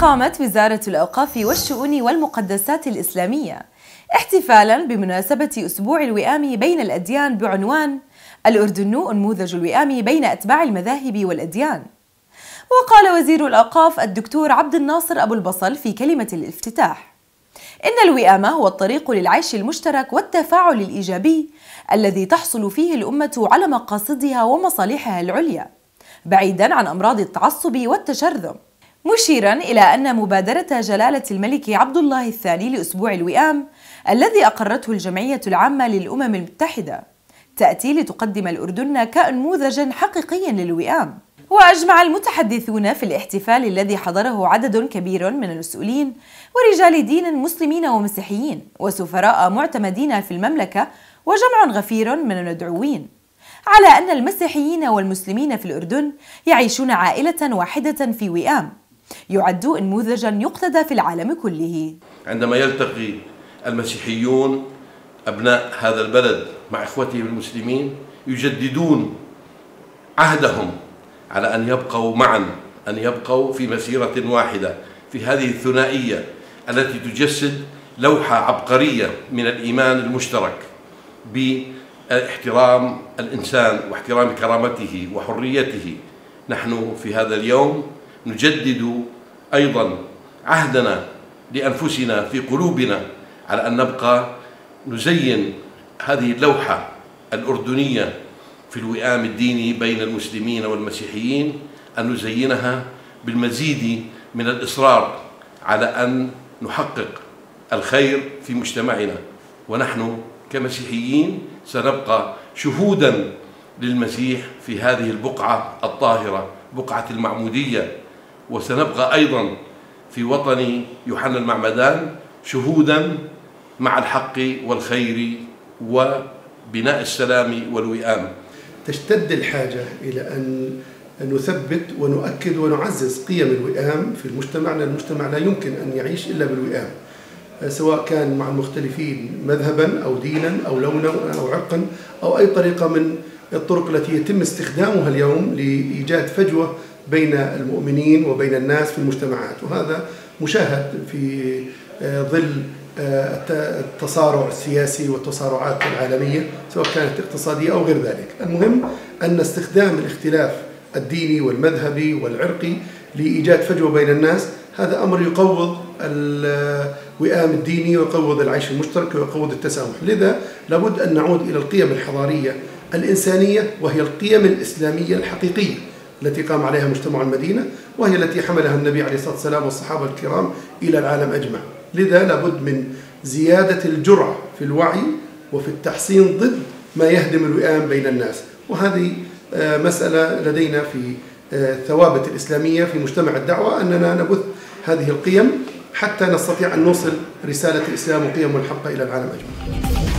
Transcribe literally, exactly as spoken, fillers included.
أقامت وزارة الأوقاف والشؤون والمقدسات الإسلامية احتفالاً بمناسبة أسبوع الوئام بين الأديان بعنوان الأردن أنموذج الوئام بين أتباع المذاهب والأديان. وقال وزير الأوقاف الدكتور عبد الناصر أبو البصل في كلمة الافتتاح: إن الوئام هو الطريق للعيش المشترك والتفاعل الإيجابي الذي تحصل فيه الأمة على مقاصدها ومصالحها العليا، بعيداً عن أمراض التعصب والتشرذم، مشيراً إلى أن مبادرة جلالة الملك عبد الله الثاني لأسبوع الوئام الذي أقرته الجمعية العامة للأمم المتحدة تأتي لتقدم الأردن كنموذجاً حقيقياً للوئام. وأجمع المتحدثون في الاحتفال الذي حضره عدد كبير من المسؤولين ورجال دين مسلمين ومسيحيين وسفراء معتمدين في المملكة وجمع غفير من المدعوين على أن المسيحيين والمسلمين في الأردن يعيشون عائلة واحدة في وئام يعد نموذجا يقتدى في العالم كله. عندما يلتقي المسيحيون أبناء هذا البلد مع إخوتهم المسلمين يجددون عهدهم على أن يبقوا معا، أن يبقوا في مسيرة واحدة في هذه الثنائية التي تجسد لوحة عبقرية من الإيمان المشترك باحترام الإنسان واحترام كرامته وحريته. نحن في هذا اليوم نجدد أيضا عهدنا لأنفسنا في قلوبنا على أن نبقى نزين هذه اللوحة الأردنية في الوئام الديني بين المسلمين والمسيحيين، أن نزينها بالمزيد من الإصرار على أن نحقق الخير في مجتمعنا. ونحن كمسيحيين سنبقى شهوداً للمسيح في هذه البقعة الطاهرة، بقعة المعمودية، وسنبقى أيضاً في وطن يوحنا المعمدان شهوداً مع الحق والخير وبناء السلام والوئام. تشتد الحاجة إلى أن نثبت ونؤكد ونعزز قيم الوئام في المجتمع، لأن المجتمع لا يمكن أن يعيش إلا بالوئام، سواء كان مع المختلفين مذهبا أو دينا أو لونا أو عرقا أو أي طريقة من الطرق التي يتم استخدامها اليوم لإيجاد فجوة بين المؤمنين وبين الناس في المجتمعات. وهذا مشاهد في ظل التصارع السياسي والتصارعات العالمية سواء كانت اقتصادية أو غير ذلك. المهم أن استخدام الاختلاف الديني والمذهبي والعرقي لإيجاد فجوة بين الناس هذا أمر يقوض الوئام الديني ويقوض العيش المشترك ويقوض التسامح. لذا لابد أن نعود إلى القيم الحضارية الإنسانية، وهي القيم الإسلامية الحقيقية التي قام عليها مجتمع المدينة، وهي التي حملها النبي عليه الصلاة والسلام والصحابة الكرام إلى العالم أجمع. لذا لابد من زيادة الجرعة في الوعي وفي التحصين ضد ما يهدم الوئام بين الناس، وهذه مسألة لدينا في الثوابت الإسلامية في مجتمع الدعوة أننا نبث هذه القيم حتى نستطيع أن نوصل رسالة الإسلام وقيمه الحق إلى العالم أجمع.